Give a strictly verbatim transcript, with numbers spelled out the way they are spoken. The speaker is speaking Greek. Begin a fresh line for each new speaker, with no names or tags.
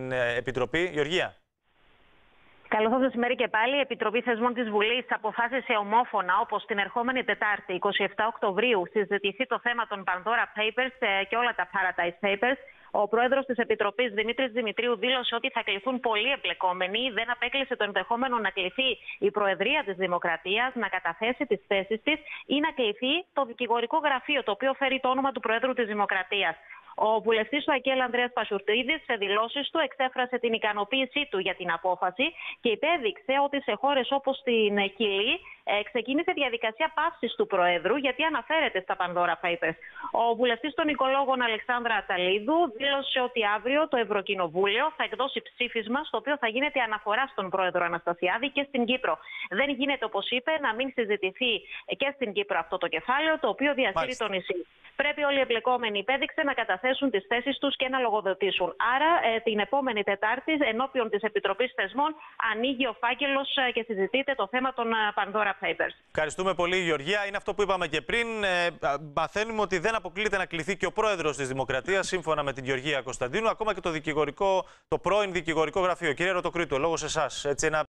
την Επιτροπή. Γεωργία.
Καλό σας μεσημέρι και πάλι. Η Επιτροπή Θεσμών της Βουλής αποφάσισε ομόφωνα, όπως την ερχόμενη Τετάρτη, εικοστή εβδόμη Οκτωβρίου, συζητηθεί το θέμα των Pandora Papers και όλα τα Paradise Papers. Ο πρόεδρος της Επιτροπής, Δημήτρης Δημητρίου, δήλωσε ότι θα κληθούν πολλοί εμπλεκόμενοι. Δεν απέκλεισε το ενδεχόμενο να κληθεί η Προεδρία της Δημοκρατίας να καταθέσει τις θέσεις της ή να κληθεί το δικηγορικό γραφείο, το οποίο φέρει το όνομα του Προέδρου της Δημοκρατίας. Ο βουλευτής του ΑΚΕΛ Ανδρέας Πασουρτίδης, σε δηλώσεις του, εξέφρασε την ικανοποίησή του για την απόφαση και υπέδειξε ότι σε χώρες όπως την Κιλή ε, ξεκίνησε διαδικασία παύσης του Προέδρου, γιατί αναφέρεται στα Pandora Papers. Ο βουλευτής των οικολόγων Αλεξάνδρα Ατσαλίδου δήλωσε ότι αύριο το Ευρωκοινοβούλιο θα εκδώσει ψήφισμα στο οποίο θα γίνεται αναφορά στον Πρόεδρο Αναστασιάδη και στην Κύπρο. Δεν γίνεται, όπως είπε, να μην συζητηθεί και στην Κύπρο αυτό το κεφάλαιο, το οποίο διασύρει το νησί. Πρέπει όλοι οι εμπλεκόμενοι, υπέδειξε, να καταθέσουν τις θέσεις τους και να λογοδοτήσουν. Άρα, ε, την επόμενη Τετάρτη, ενώπιον της Επιτροπής Θεσμών, ανοίγει ο φάκελος ε, και συζητείται το θέμα των ε, Pandora Papers.
Ευχαριστούμε πολύ, Γεωργία. Είναι αυτό που είπαμε και πριν. Ε, μαθαίνουμε ότι δεν αποκλείεται να κληθεί και ο πρόεδρος της Δημοκρατίας, σύμφωνα με την Γεωργία Κωνσταντίνου, ακόμα και το, δικηγορικό, το πρώην δικηγορικό γραφείο. Κύριε Ρωτοκρίτου, λόγω σε εσάς.